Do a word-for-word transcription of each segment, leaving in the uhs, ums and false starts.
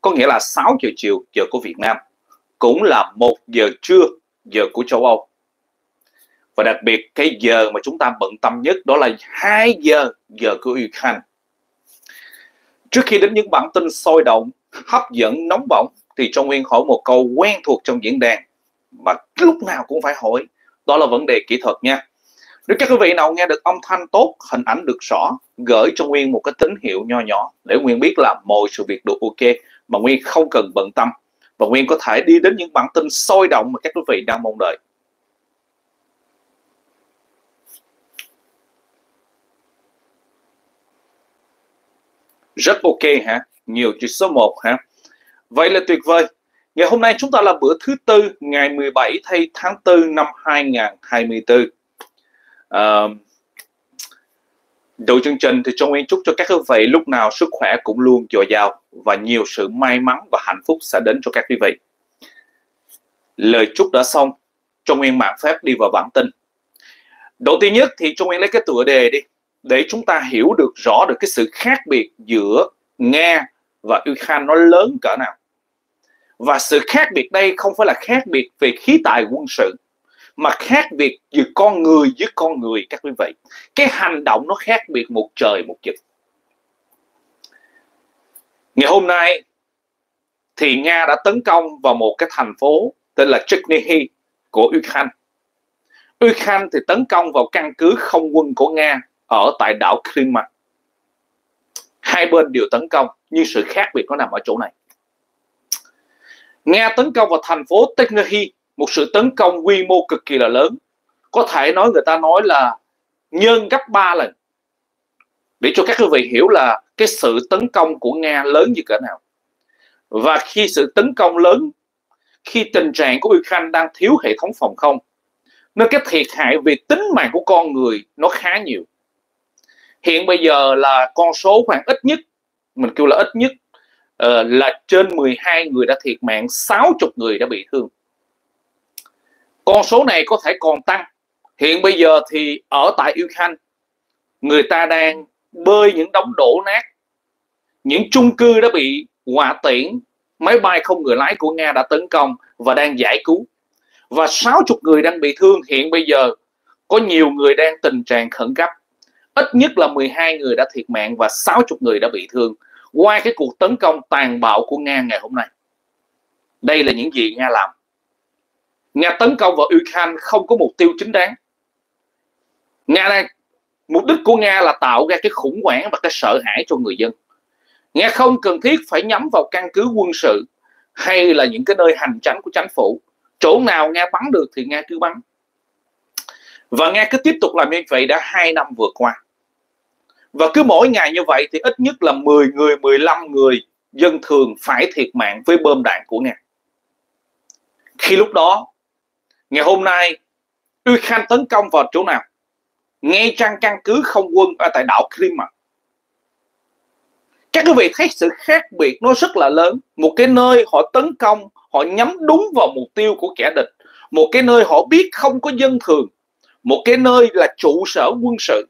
có nghĩa là sáu giờ chiều giờ của Việt Nam, cũng là một giờ trưa giờ của châu Âu. Và đặc biệt cái giờ mà chúng ta bận tâm nhất đó là hai giờ giờ của Ukraine. Trước khi đến những bản tin sôi động, hấp dẫn, nóng bỏng thì Trong Nguyên hỏi một câu quen thuộc trong diễn đàn mà lúc nào cũng phải hỏi, đó là vấn đề kỹ thuật nha. Nếu các quý vị nào nghe được âm thanh tốt, hình ảnh được rõ, gửi cho Nguyên một cái tín hiệu nho nhỏ để Nguyên biết là mọi sự việc được ok mà Nguyên không cần bận tâm, và Nguyên có thể đi đến những bản tin sôi động mà các quý vị đang mong đợi. Rất ok hả? Nhiều chữ số một hả? Vậy là tuyệt vời. Ngày hôm nay chúng ta là bữa thứ tư, ngày mười bảy tháng tư năm hai nghìn không trăm hai mươi tư. À, đầu chương trình thì Trong Nguyên chúc cho các quý vị lúc nào sức khỏe cũng luôn dồi dào và nhiều sự may mắn và hạnh phúc sẽ đến cho các quý vị. Lời chúc đã xong, Trong Nguyên mạn phép đi vào bản tin. Đầu tiên nhất thì Trong Nguyên lấy cái tựa đề đi, để chúng ta hiểu được rõ được cái sự khác biệt giữa Nga và Ukraine nó lớn cỡ nào. Và sự khác biệt đây không phải là khác biệt về khí tài quân sự, mà khác biệt giữa con người với con người các quý vị. Cái hành động nó khác biệt một trời một vực. Ngày hôm nay thì Nga đã tấn công vào một cái thành phố tên là Chernihiv của Ukraine. Ukraine thì tấn công vào căn cứ không quân của Nga ở tại đảo Crimea. Hai bên đều tấn công, nhưng sự khác biệt nó nằm ở chỗ này. Nga tấn công vào thành phố Chernihiv, một sự tấn công quy mô cực kỳ là lớn. Có thể nói người ta nói là nhân gấp ba lần. Để cho các quý vị hiểu là cái sự tấn công của Nga lớn như cỡ nào. Và khi sự tấn công lớn, khi tình trạng của Ukraine đang thiếu hệ thống phòng không, nên cái thiệt hại về tính mạng của con người nó khá nhiều. Hiện bây giờ là con số khoảng ít nhất, mình kêu là ít nhất, uh, là trên mười hai người đã thiệt mạng, sáu mươi người đã bị thương. Con số này có thể còn tăng. Hiện bây giờ thì ở tại Ukraine, người ta đang bơi những đống đổ nát, những chung cư đã bị hỏa tiễn, máy bay không người lái của Nga đã tấn công và đang giải cứu. Và sáu mươi người đang bị thương. Hiện bây giờ có nhiều người đang tình trạng khẩn cấp. Ít nhất là mười hai người đã thiệt mạng và sáu mươi người đã bị thương qua cái cuộc tấn công tàn bạo của Nga ngày hôm nay. Đây là những gì Nga làm. Nga tấn công vào Ukraine không có mục tiêu chính đáng. Nga đang, mục đích của Nga là tạo ra cái khủng hoảng và cái sợ hãi cho người dân. Nga không cần thiết phải nhắm vào căn cứ quân sự hay là những cái nơi hành chánh của chính phủ. Chỗ nào Nga bắn được thì Nga cứ bắn. Và Nga cứ tiếp tục làm như vậy đã hai năm vừa qua. Và cứ mỗi ngày như vậy thì ít nhất là mười người, mười lăm người dân thường phải thiệt mạng với bom đạn của Nga. Khi lúc đó, ngày hôm nay, Ukraine tấn công vào chỗ nào? Ngay trong căn cứ không quân ở tại đảo Crimea. Các quý vị thấy sự khác biệt nó rất là lớn. Một cái nơi họ tấn công, họ nhắm đúng vào mục tiêu của kẻ địch. Một cái nơi họ biết không có dân thường. Một cái nơi là trụ sở quân sự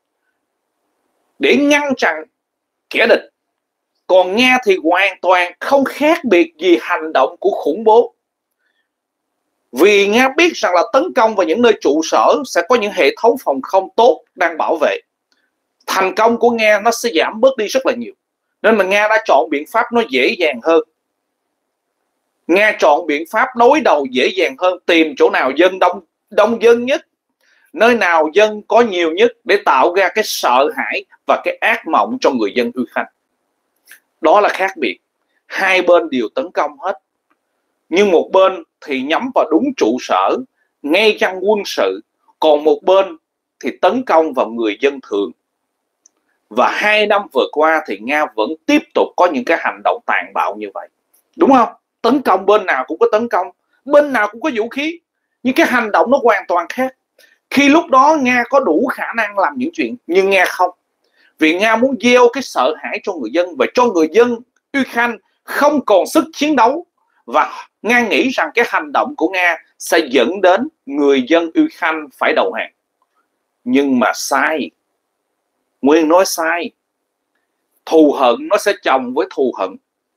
để ngăn chặn kẻ địch. Còn Nga thì hoàn toàn không khác biệt gì hành động của khủng bố. Vì Nga biết rằng là tấn công vào những nơi trụ sở sẽ có những hệ thống phòng không tốt đang bảo vệ. Thành công của Nga nó sẽ giảm bớt đi rất là nhiều. Nên mà Nga đã chọn biện pháp nó dễ dàng hơn. Nga chọn biện pháp đối đầu dễ dàng hơn, tìm chỗ nào dân đông, đông dân nhất, nơi nào dân có nhiều nhất để tạo ra cái sợ hãi và cái ác mộng cho người dân Ukraine. Đó là khác biệt. Hai bên đều tấn công hết. Nhưng một bên thì nhắm vào đúng trụ sở, ngay trong quân sự. Còn một bên thì tấn công vào người dân thường. Và hai năm vừa qua thì Nga vẫn tiếp tục có những cái hành động tàn bạo như vậy. Đúng không? Tấn công bên nào cũng có tấn công, bên nào cũng có vũ khí. Nhưng cái hành động nó hoàn toàn khác. Khi lúc đó Nga có đủ khả năng làm những chuyện, nhưng Nga không. Vì Nga muốn gieo cái sợ hãi cho người dân và cho người dân Ukraine không còn sức chiến đấu. Và Nga nghĩ rằng cái hành động của Nga sẽ dẫn đến người dân Ukraine phải đầu hàng. Nhưng mà sai. Nguyên nói sai. Thù hận nó sẽ chồng với thù hận.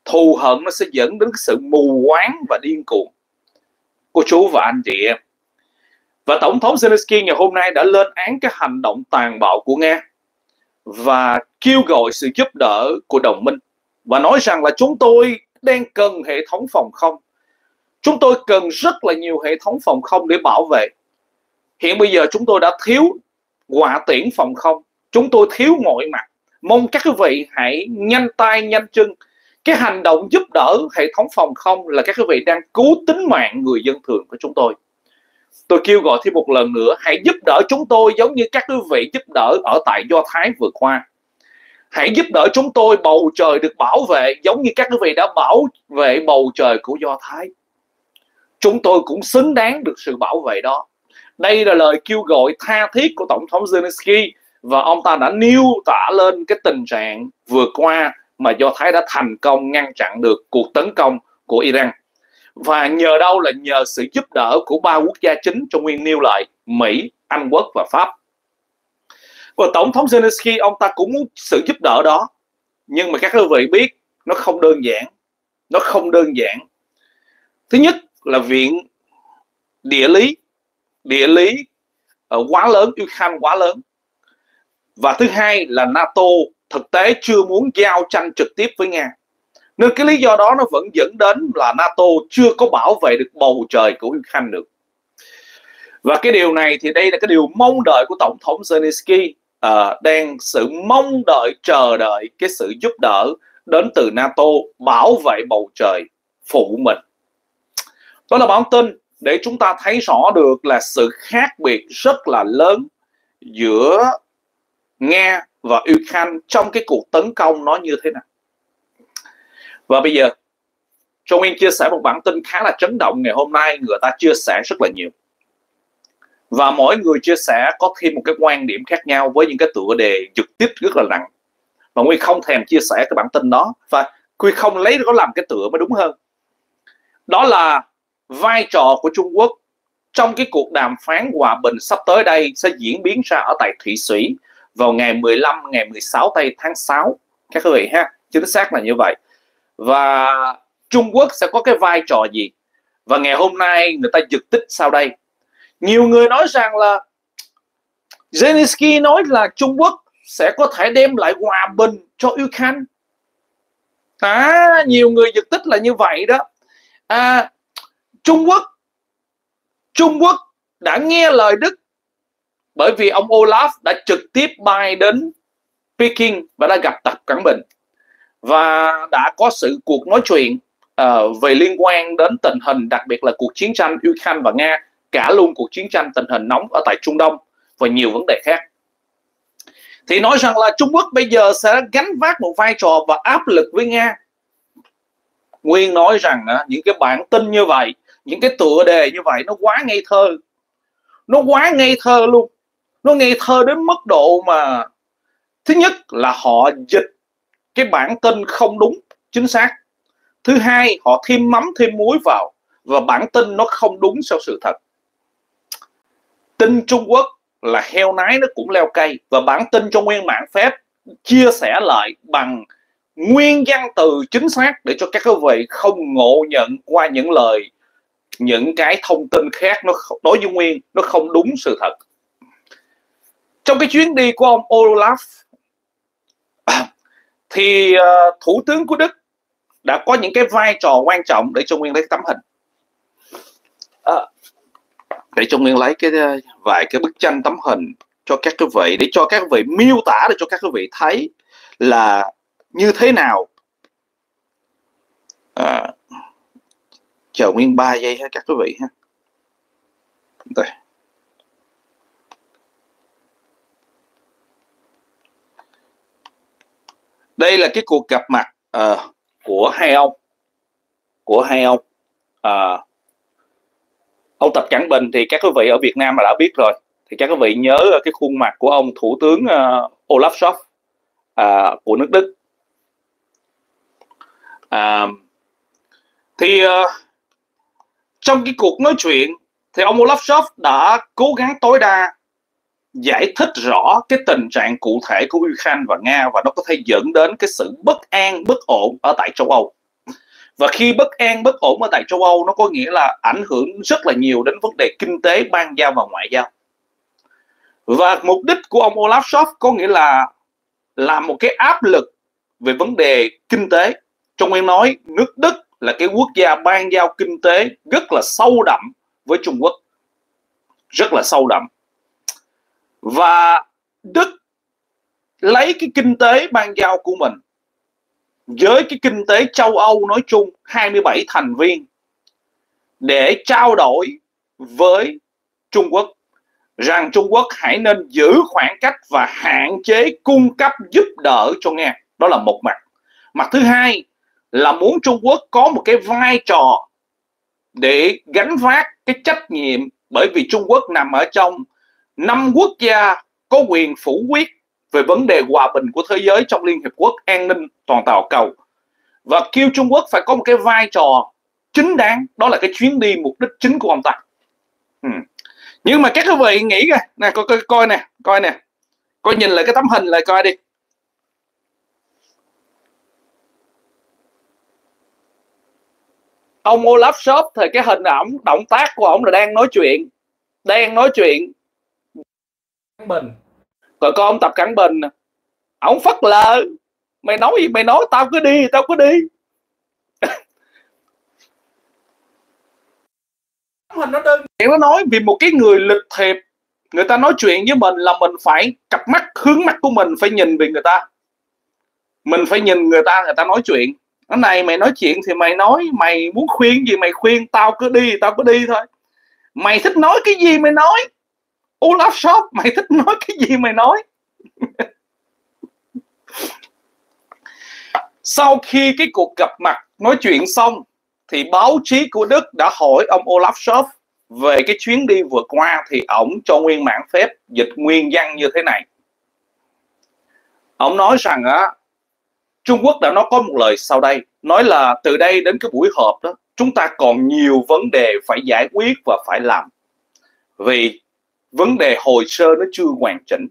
thù hận nó sẽ dẫn đến sự mù quáng và điên cuồng. Cô chú và anh chị em, và Tổng thống Zelensky ngày hôm nay đã lên án cái hành động tàn bạo của Nga và kêu gọi sự giúp đỡ của đồng minh, và nói rằng là chúng tôi đang cần hệ thống phòng không. Chúng tôi cần rất là nhiều hệ thống phòng không để bảo vệ. Hiện bây giờ chúng tôi đã thiếu hỏa tiễn phòng không, chúng tôi thiếu mọi mặt. Mong các quý vị hãy nhanh tay nhanh chân. Cái hành động giúp đỡ hệ thống phòng không là các quý vị đang cứu tính mạng người dân thường của chúng tôi. Tôi kêu gọi thêm một lần nữa, hãy giúp đỡ chúng tôi giống như các quý vị giúp đỡ ở tại Do Thái vừa qua. Hãy giúp đỡ chúng tôi bầu trời được bảo vệ giống như các quý vị đã bảo vệ bầu trời của Do Thái. Chúng tôi cũng xứng đáng được sự bảo vệ đó. Đây là lời kêu gọi tha thiết của Tổng thống Zelensky, và ông ta đã nêu tả lên cái tình trạng vừa qua mà Do Thái đã thành công ngăn chặn được cuộc tấn công của Iran. Và nhờ đâu? Là nhờ sự giúp đỡ của ba quốc gia chính trong nguyên nêu lại: Mỹ, Anh Quốc và Pháp. Và Tổng thống Zelensky ông ta cũng muốn sự giúp đỡ đó, nhưng mà các quý vị biết nó không đơn giản. Nó không đơn giản. Thứ nhất là viện địa lý địa lý quá lớn, Ukraine quá lớn. Và thứ hai là NATO thực tế chưa muốn giao tranh trực tiếp với Nga. Nên cái lý do đó nó vẫn dẫn đến là NATO chưa có bảo vệ được bầu trời của Ukraine được. Và cái điều này thì đây là cái điều mong đợi của Tổng thống Zelensky, uh, đang sự mong đợi, chờ đợi cái sự giúp đỡ đến từ NATO bảo vệ bầu trời phụ mình. Đó là bản tin để chúng ta thấy rõ được là sự khác biệt rất là lớn giữa Nga và Ukraine trong cái cuộc tấn công nó như thế nào. Và bây giờ Trung Nguyên chia sẻ một bản tin khá là chấn động ngày hôm nay, người ta chia sẻ rất là nhiều. Và mỗi người chia sẻ có thêm một cái quan điểm khác nhau với những cái tựa đề giật tít rất là nặng. Và Nguyên không thèm chia sẻ cái bản tin đó, và Nguyên không lấy nó làm cái tựa mới đúng hơn. Đó là vai trò của Trung Quốc trong cái cuộc đàm phán hòa bình sắp tới đây sẽ diễn biến ra ở tại Thụy Sĩ vào ngày mười lăm, ngày mười sáu tây tháng sáu. Các quý vị ha, chính xác là như vậy. Và Trung Quốc sẽ có cái vai trò gì? Và ngày hôm nay người ta giật tích sau đây. Nhiều người nói rằng là Zelensky nói là Trung Quốc sẽ có thể đem lại hòa bình cho Ukraine. À, nhiều người giật tích là như vậy đó. À, Trung Quốc Trung Quốc đã nghe lời Đức, bởi vì ông Olaf đã trực tiếp bay đến Peking và đã gặp Tập Cận Bình và đã có sự cuộc nói chuyện uh, về liên quan đến tình hình, đặc biệt là cuộc chiến tranh Ukraine và Nga, cả luôn cuộc chiến tranh tình hình nóng ở tại Trung Đông và nhiều vấn đề khác. Thì nói rằng là Trung Quốc bây giờ sẽ gánh vác một vai trò và áp lực với Nga. Nguyên nói rằng uh, những cái bản tin như vậy, những cái tựa đề như vậy nó quá ngây thơ. Nó quá ngây thơ luôn. Nó ngây thơ đến mức độ mà thứ nhất là họ dịch cái bản tin không đúng chính xác. Thứ hai, họ thêm mắm thêm muối vào và bản tin nó không đúng theo sự thật. Tin Trung Quốc là heo nái nó cũng leo cây, và bản tin trong nguyên mạng phép chia sẻ lại bằng nguyên văn từ chính xác để cho các quý vị không ngộ nhận qua những lời, những cái thông tin khác nó đối với Nguyên nó không đúng sự thật. Trong cái chuyến đi của ông Olaf thì uh, Thủ tướng của Đức đã có những cái vai trò quan trọng, để cho Nguyên lấy tấm hình. À, để cho Nguyên lấy cái vài cái bức tranh tấm hình cho các quý vị, để cho các quý vị miêu tả, để cho các quý vị thấy là như thế nào. À, chờ Nguyên ba giây ha các quý vị ha. Đây. Đây là cái cuộc gặp mặt uh, của hai ông của hai ông uh, ông Tập Cận Bình thì các quý vị ở Việt Nam mà đã biết rồi, thì các quý vị nhớ cái khuôn mặt của ông Thủ tướng uh, Olaf Scholz uh, của nước Đức. Uh, thì uh, trong cái cuộc nói chuyện thì ông Olaf Scholz đã cố gắng tối đa giải thích rõ cái tình trạng cụ thể của Ukraine và Nga, và nó có thể dẫn đến cái sự bất an, bất ổn ở tại châu Âu. Và khi bất an, bất ổn ở tại châu Âu, nó có nghĩa là ảnh hưởng rất là nhiều đến vấn đề kinh tế, ban giao và ngoại giao. Và mục đích của ông Olaf Scholz có nghĩa là làm một cái áp lực về vấn đề kinh tế. Trong Nguyên nói nước Đức là cái quốc gia ban giao kinh tế rất là sâu đậm với Trung Quốc, rất là sâu đậm. Và Đức lấy cái kinh tế ban giao của mình với cái kinh tế châu Âu nói chung, hai mươi bảy thành viên, để trao đổi với Trung Quốc rằng Trung Quốc hãy nên giữ khoảng cách và hạn chế cung cấp giúp đỡ cho Nga. Đó là một mặt. Mặt thứ hai là muốn Trung Quốc có một cái vai trò để gánh vác cái trách nhiệm, bởi vì Trung Quốc nằm ở trong năm quốc gia có quyền phủ quyết về vấn đề hòa bình của thế giới trong Liên Hiệp Quốc, an ninh toàn cầu cầu, và kêu Trung Quốc phải có một cái vai trò chính đáng. Đó là cái chuyến đi mục đích chính của ông ta. ừ. Nhưng mà các quý vị nghĩ kìa, nè, coi, coi, coi nè, coi nè, coi nhìn lại cái tấm hình lại coi đi. Ông Olaf Scholz thì cái hình ổng, động tác của ổng là đang nói chuyện, đang nói chuyện Bình. Rồi có ông Tập Cận Bình, ổng phất lờ, mày nói gì mày nói, tao cứ đi, tao cứ đi. Hình nó đơn giản, nó nói vì một cái người lịch thiệp, người ta nói chuyện với mình là mình phải cặp mắt, hướng mắt của mình phải nhìn về người ta, mình phải nhìn người ta, người ta nói chuyện. Cái này mày nói chuyện thì mày nói, mày muốn khuyên gì mày khuyên, tao cứ đi, tao cứ đi thôi. Mày thích nói cái gì mày nói, Olaf Scholz, mày thích nói cái gì mày nói. Sau khi cái cuộc gặp mặt nói chuyện xong thì báo chí của Đức đã hỏi ông Olaf Scholz về cái chuyến đi vừa qua, thì ổng cho nguyên bản phép dịch nguyên văn như thế này. Ông nói rằng á, Trung Quốc đã nói có một lời sau đây, nói là từ đây đến cái buổi họp đó, chúng ta còn nhiều vấn đề phải giải quyết và phải làm, vì vấn đề hồ sơ nó chưa hoàn chỉnh.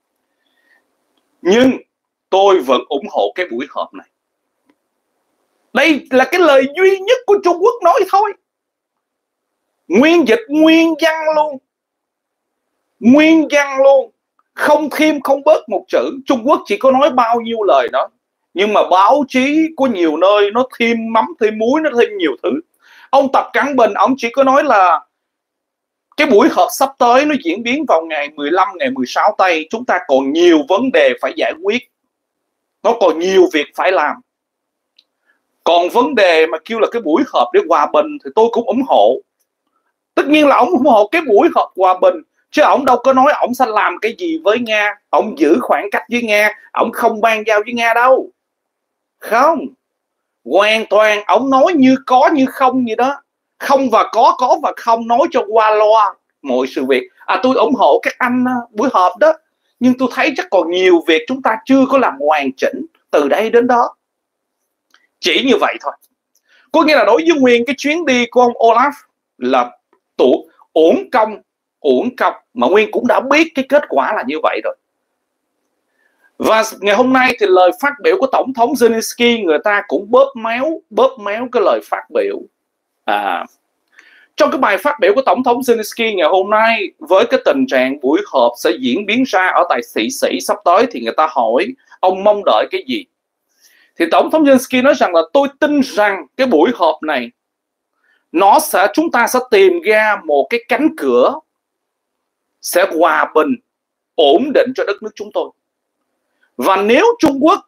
Nhưng tôi vẫn ủng hộ cái buổi họp này. Đây là cái lời duy nhất của Trung Quốc nói thôi. Nguyên dịch nguyên văn luôn, nguyên văn luôn, không thêm không bớt một chữ. Trung Quốc chỉ có nói bao nhiêu lời đó, nhưng mà báo chí có nhiều nơi nó thêm mắm thêm muối, nó thêm nhiều thứ. Ông Tập Cận Bình ông chỉ có nói là cái buổi họp sắp tới nó diễn biến vào ngày mười lăm, ngày mười sáu tây, chúng ta còn nhiều vấn đề phải giải quyết, nó còn nhiều việc phải làm. Còn vấn đề mà kêu là cái buổi họp để hòa bình thì tôi cũng ủng hộ. Tất nhiên là ông ủng hộ cái buổi họp hòa bình, chứ ông đâu có nói ông sẽ làm cái gì với Nga, ông giữ khoảng cách với Nga, ông không ban giao với Nga đâu. Không, hoàn toàn ông nói như có như không vậy đó. Không và có, có và không, nói cho qua loa mọi sự việc. À, tôi ủng hộ các anh buổi họp đó, nhưng tôi thấy chắc còn nhiều việc chúng ta chưa có làm hoàn chỉnh từ đây đến đó. Chỉ như vậy thôi. Có nghĩa là đối với nguyên cái chuyến đi của ông Olaf là tụ uổng công, uổng công, mà Nguyên cũng đã biết cái kết quả là như vậy rồi. Và ngày hôm nay thì lời phát biểu của Tổng thống Zelensky, người ta cũng bóp méo, bóp méo cái lời phát biểu. À, trong cái bài phát biểu của Tổng thống Zelensky ngày hôm nay, với cái tình trạng buổi họp sẽ diễn biến ra ở tại Thụy Sĩ sắp tới, thì người ta hỏi ông mong đợi cái gì? Thì Tổng thống Zelensky nói rằng là tôi tin rằng cái buổi họp này nó sẽ, chúng ta sẽ tìm ra một cái cánh cửa sẽ hòa bình, ổn định cho đất nước chúng tôi. Và nếu Trung Quốc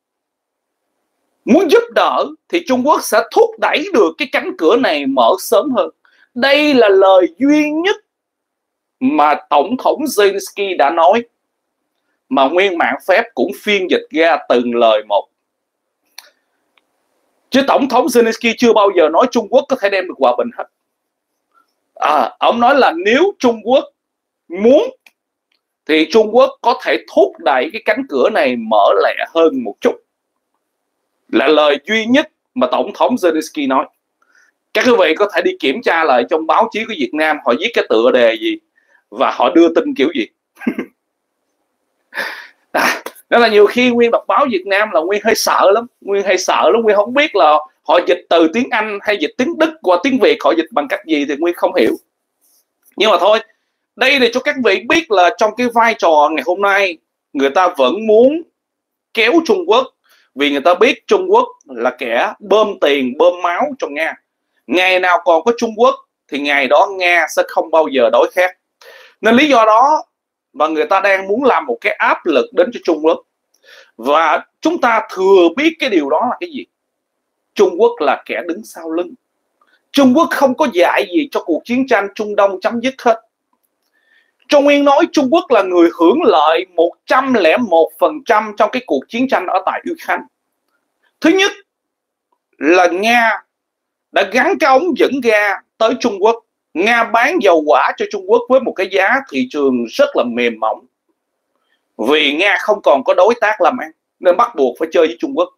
muốn giúp đỡ thì Trung Quốc sẽ thúc đẩy được cái cánh cửa này mở sớm hơn. Đây là lời duy nhất mà Tổng thống Zelensky đã nói, mà nguyên mạng phép cũng phiên dịch ra từng lời một. Chứ Tổng thống Zelensky chưa bao giờ nói Trung Quốc có thể đem được hòa bình hết. À, ông nói là nếu Trung Quốc muốn thì Trung Quốc có thể thúc đẩy cái cánh cửa này mở lẹ hơn một chút. Là lời duy nhất mà Tổng thống Zelensky nói. Các quý vị có thể đi kiểm tra lại trong báo chí của Việt Nam, họ viết cái tựa đề gì và họ đưa tin kiểu gì. À, Nên là nhiều khi Nguyên đọc báo Việt Nam là Nguyên hơi sợ lắm, Nguyên hơi sợ lắm, Nguyên không biết là họ dịch từ tiếng Anh hay dịch tiếng Đức qua tiếng Việt, họ dịch bằng cách gì thì Nguyên không hiểu. Nhưng mà thôi, đây để cho các vị biết là trong cái vai trò ngày hôm nay, người ta vẫn muốn kéo Trung Quốc, vì người ta biết Trung Quốc là kẻ bơm tiền, bơm máu cho Nga. Ngày nào còn có Trung Quốc thì ngày đó Nga sẽ không bao giờ đói khát. Nên lý do đó mà người ta đang muốn làm một cái áp lực đến cho Trung Quốc. Và chúng ta thừa biết cái điều đó là cái gì. Trung Quốc là kẻ đứng sau lưng. Trung Quốc không có dạy gì cho cuộc chiến tranh Trung Đông chấm dứt hết. Trung Nguyên nói Trung Quốc là người hưởng lợi một trăm lẻ một phần trăm trong cái cuộc chiến tranh ở tại Ukraine. Thứ nhất là Nga đã gắn cái ống dẫn ga tới Trung Quốc. Nga bán dầu hỏa cho Trung Quốc với một cái giá thị trường rất là mềm mỏng. Vì Nga không còn có đối tác làm ăn nên bắt buộc phải chơi với Trung Quốc.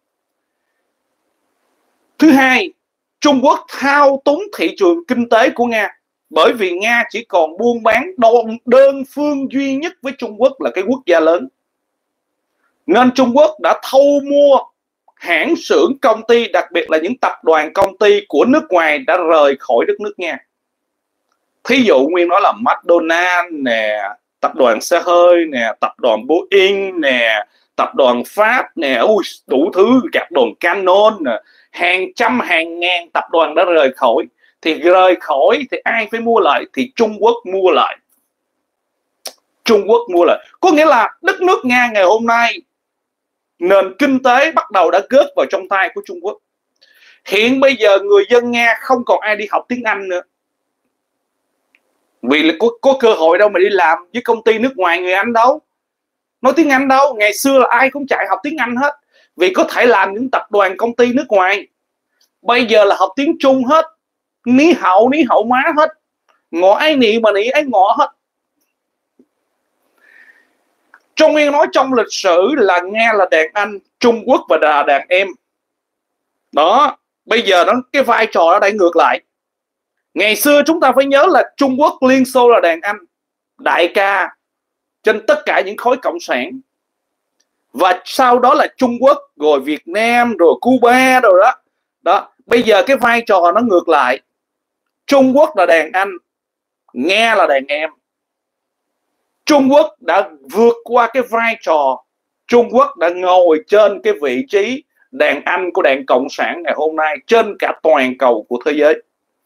Thứ hai, Trung Quốc thao túng thị trường kinh tế của Nga. Bởi vì Nga chỉ còn buôn bán đơn phương duy nhất với Trung Quốc là cái quốc gia lớn. Nên Trung Quốc đã thâu mua hãng xưởng, công ty, đặc biệt là những tập đoàn công ty của nước ngoài đã rời khỏi đất nước Nga. Thí dụ Nguyên nói là McDonald's nè, tập đoàn xe hơi nè, tập đoàn Boeing nè, tập đoàn Pháp nè, ui, đủ thứ, tập đoàn Canon nè, hàng trăm hàng ngàn tập đoàn đã rời khỏi. Thì rời khỏi thì ai phải mua lại? Thì Trung Quốc mua lại. Trung Quốc mua lại. Có nghĩa là đất nước Nga ngày hôm nay, nền kinh tế bắt đầu đã rớt vào trong tay của Trung Quốc. Hiện bây giờ người dân Nga không còn ai đi học tiếng Anh nữa. Vì có, có cơ hội đâu mà đi làm với công ty nước ngoài người Anh đâu. Nói tiếng Anh đâu. Ngày xưa là ai cũng chạy học tiếng Anh hết. Vì có thể làm những tập đoàn công ty nước ngoài. Bây giờ là học tiếng Trung hết. Ní hậu, ní hậu má hết. Ngọ ai nị mà nị ấy ngọ hết. Trung Nguyên nói trong lịch sử là Nga là đàn anh, Trung Quốc và là đàn em. Đó, bây giờ nó cái vai trò nó đã ngược lại. Ngày xưa chúng ta phải nhớ là Trung Quốc, Liên Xô là đàn anh, đại ca trên tất cả những khối cộng sản. Và sau đó là Trung Quốc, rồi Việt Nam, rồi Cuba rồi đó. Đó, bây giờ cái vai trò nó ngược lại. Trung Quốc là đàn anh, Nga là đàn em. Trung Quốc đã vượt qua cái vai trò, Trung Quốc đã ngồi trên cái vị trí đàn anh của đảng Cộng sản ngày hôm nay trên cả toàn cầu của thế giới.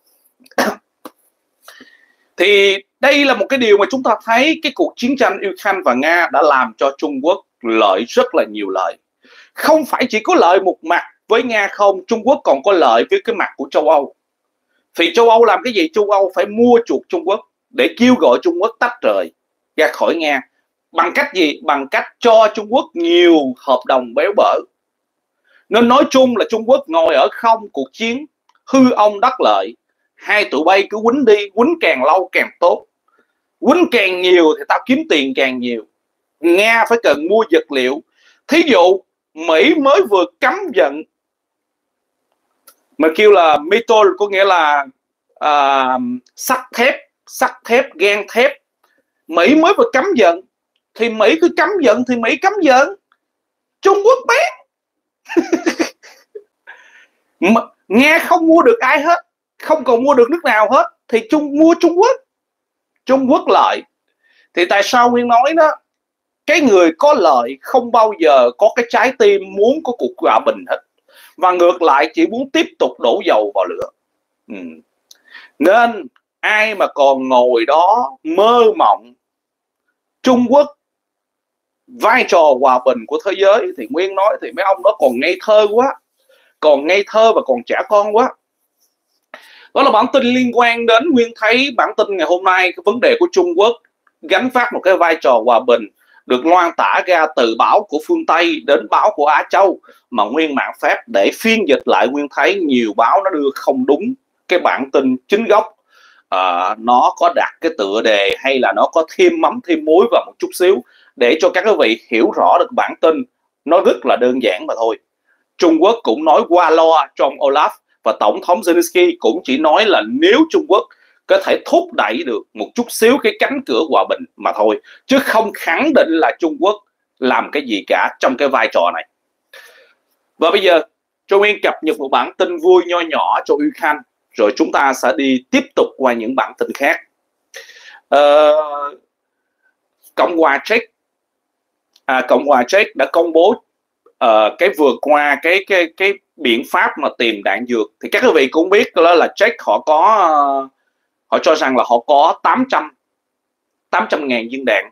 Thì đây là một cái điều mà chúng ta thấy cái cuộc chiến tranh Ukraine và Nga đã làm cho Trung Quốc lợi rất là nhiều lợi. Không phải chỉ có lợi một mặt với Nga không, Trung Quốc còn có lợi với cái mặt của châu Âu. Thì châu Âu làm cái gì? Châu Âu phải mua chuộc Trung Quốc để kêu gọi Trung Quốc tách rời ra khỏi Nga. Bằng cách gì? Bằng cách cho Trung Quốc nhiều hợp đồng béo bở. Nên nói chung là Trung Quốc ngồi ở không cuộc chiến, hư ông đắc lợi. Hai tụi bay cứ quýnh đi, quýnh càng lâu càng tốt. Quýnh càng nhiều thì tao kiếm tiền càng nhiều. Nga phải cần mua vật liệu. Thí dụ Mỹ mới vừa cấm vận mà kêu là metal, có nghĩa là uh, sắt thép, sắt thép, gang thép. Mỹ mới vừa cấm vận. Thì Mỹ cứ cấm vận thì Mỹ cấm vận, Trung Quốc bán. Nga không mua được ai hết, không còn mua được nước nào hết, thì Trung mua Trung Quốc. Trung Quốc lợi. Thì tại sao Nguyên nói đó, cái người có lợi không bao giờ có cái trái tim muốn có cuộc hòa bình hết, và ngược lại chỉ muốn tiếp tục đổ dầu vào lửa. ừ. Nên ai mà còn ngồi đó mơ mộng Trung Quốc vai trò hòa bình của thế giới thì Nguyên nói thì mấy ông đó còn ngây thơ quá, còn ngây thơ và còn trẻ con quá. Đó là bản tin liên quan đến Nguyên thấy bản tin ngày hôm nay, cái vấn đề của Trung Quốc gánh vác một cái vai trò hòa bình được loan tả ra từ báo của phương Tây đến báo của Á Châu, mà Nguyên mạng phép để phiên dịch lại, Nguyên thấy nhiều báo nó đưa không đúng cái bản tin chính gốc. À, nó có đặt cái tựa đề hay là nó có thêm mắm thêm muối vào một chút xíu để cho các quý vị hiểu rõ được bản tin. Nó rất là đơn giản mà thôi. Trung Quốc cũng nói qua loa trong Olaf, và Tổng thống Zelensky cũng chỉ nói là nếu Trung Quốc có thể thúc đẩy được một chút xíu cái cánh cửa hòa bình mà thôi, chứ không khẳng định là Trung Quốc làm cái gì cả trong cái vai trò này. Và bây giờ Châu Nguyên cập nhật một bản tin vui nho nhỏ cho Ukraine, rồi chúng ta sẽ đi tiếp tục qua những bản tin khác. Ờ, Cộng hòa Czech à, Cộng hòa Czech đã công bố uh, cái vừa qua cái cái cái biện pháp mà tìm đạn dược. Thì các quý vị cũng biết đó là Czech họ có uh, họ cho rằng là họ có tám trăm ngàn viên đạn,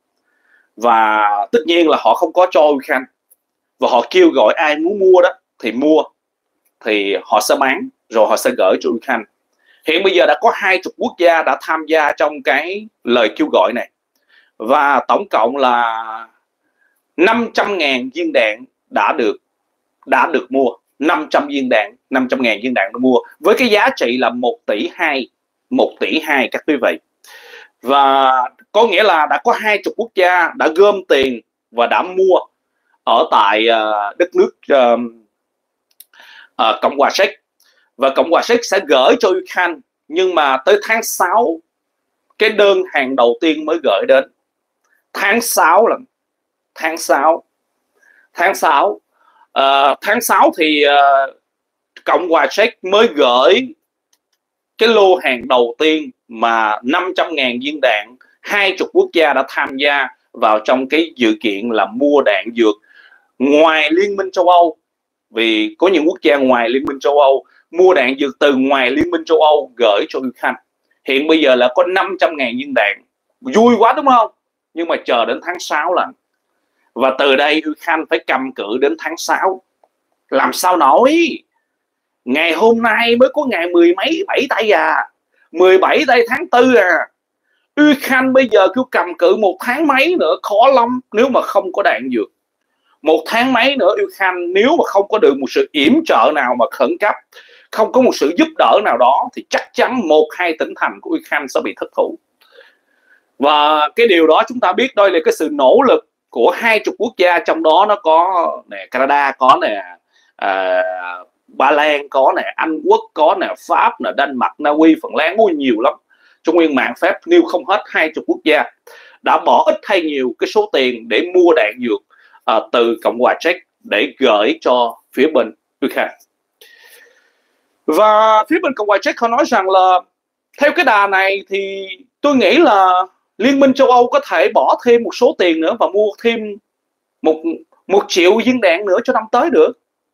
và tất nhiên là họ không có cho Ukraine, và họ kêu gọi ai muốn mua đó thì mua, thì họ sẽ bán rồi họ sẽ gửi cho Ukraine. Hiện bây giờ đã có hai mươi quốc gia đã tham gia trong cái lời kêu gọi này, và tổng cộng là năm trăm ngàn viên đạn đã được đã được mua. năm trăm viên đạn, năm trăm ngàn viên đạn được mua với cái giá trị là một tỷ hai, một tỷ hai các quý vị. Và có nghĩa là đã có hai mươi quốc gia đã gom tiền và đã mua ở tại uh, đất nước uh, uh, Cộng hòa Séc, và Cộng hòa Séc sẽ gửi cho Ukraine, nhưng mà tới tháng sáu cái đơn hàng đầu tiên mới gửi đến. Tháng sáu là tháng sáu tháng sáu uh, tháng sáu thì uh, Cộng hòa Séc mới gửi cái lô hàng đầu tiên mà năm trăm ngàn viên đạn. Hai mươi quốc gia đã tham gia vào trong cái dự kiện là mua đạn dược ngoài Liên minh châu Âu, vì có những quốc gia ngoài Liên minh châu Âu mua đạn dược từ ngoài Liên minh châu Âu gửi cho Ukraine. Hiện bây giờ là có năm trăm ngàn viên đạn, vui quá đúng không? Nhưng mà chờ đến tháng sáu là, và từ đây Ukraine phải cầm cự đến tháng sáu, làm sao nổi. Ngày hôm nay mới có ngày mười mấy bảy tây à, mười bảy tây tháng tư à. Ukraine bây giờ cứ cầm cự một tháng mấy nữa khó lắm nếu mà không có đạn dược. Một tháng mấy nữa Ukraine nếu mà không có được một sự yểm trợ nào mà khẩn cấp, không có một sự giúp đỡ nào đó, thì chắc chắn một hai tỉnh thành của Ukraine sẽ bị thất thủ. Và cái điều đó chúng ta biết đây là cái sự nỗ lực của hai mươi quốc gia, trong đó nó có nè Canada, có nè à, Ba Lan, có nè Anh Quốc, có nè Pháp, nè Đan Mạch, Na Uy, Phần Lan, ôi nhiều lắm. Trong nguyên mạng phép nêu không hết. Hai mươi quốc gia đã bỏ ít hay nhiều cái số tiền để mua đạn dược à, từ Cộng hòa Czech để gửi cho phía bên Ukraine. Và phía bên Cộng hòa Czech họ nói rằng là theo cái đà này thì tôi nghĩ là Liên minh châu Âu có thể bỏ thêm một số tiền nữa và mua thêm một, một triệu viên đạn nữa cho năm tới được.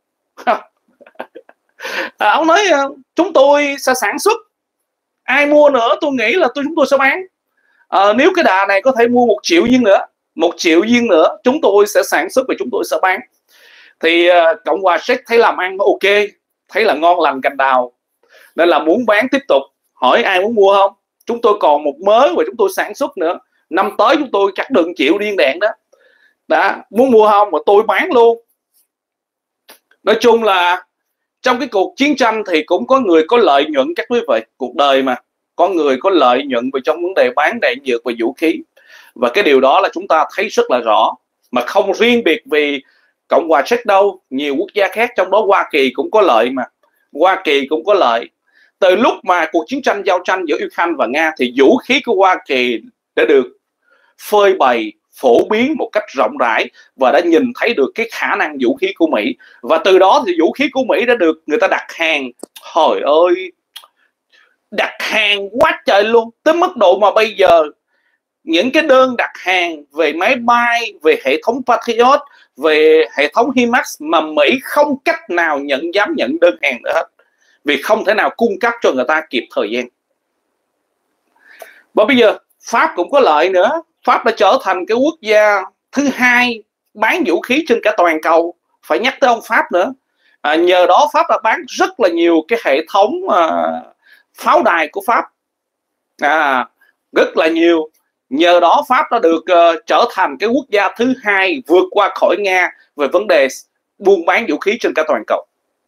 À, ông nói chúng tôi sẽ sản xuất, ai mua nữa tôi nghĩ là tôi chúng tôi sẽ bán. À, nếu cái đà này có thể mua một triệu viên nữa, một triệu viên nữa chúng tôi sẽ sản xuất và chúng tôi sẽ bán. Thì uh, Cộng hòa Séc thấy làm ăn ok, thấy là ngon lành cành đào, nên là muốn bán tiếp tục. Hỏi ai muốn mua không? Chúng tôi còn một mớ và chúng tôi sản xuất nữa, năm tới chúng tôi chắc được triệu viên đạn đó. Đã muốn mua không? Mà tôi bán luôn. Nói chung là trong cái cuộc chiến tranh thì cũng có người có lợi nhuận các quý vị. Cuộc đời mà, có người có lợi nhuận về trong vấn đề bán đạn dược và vũ khí. Và cái điều đó là chúng ta thấy rất là rõ. Mà không riêng biệt vì Cộng hòa Séc đâu, nhiều quốc gia khác, trong đó Hoa Kỳ cũng có lợi mà. Hoa Kỳ cũng có lợi. Từ lúc mà cuộc chiến tranh giao tranh giữa Ukraine và Nga thì vũ khí của Hoa Kỳ đã được phơi bày, phổ biến một cách rộng rãi và đã nhìn thấy được cái khả năng vũ khí của Mỹ. Và từ đó thì vũ khí của Mỹ đã được người ta đặt hàng. Trời ơi, đặt hàng quá trời luôn. Tới mức độ mà bây giờ những cái đơn đặt hàng về máy bay, về hệ thống Patriot, về hệ thống HIMARS mà Mỹ không cách nào nhận dám nhận đơn hàng nữa hết, vì không thể nào cung cấp cho người ta kịp thời gian. Và bây giờ Pháp cũng có lợi nữa. Pháp đã trở thành cái quốc gia thứ hai bán vũ khí trên cả toàn cầu. Phải nhắc tới ông Pháp nữa. À, nhờ đó Pháp đã bán rất là nhiều cái hệ thống à, pháo đài của Pháp. À, rất là nhiều. Nhờ đó Pháp đã được uh, trở thành cái quốc gia thứ hai vượt qua khỏi Nga về vấn đề buôn bán vũ khí trên cả toàn cầu.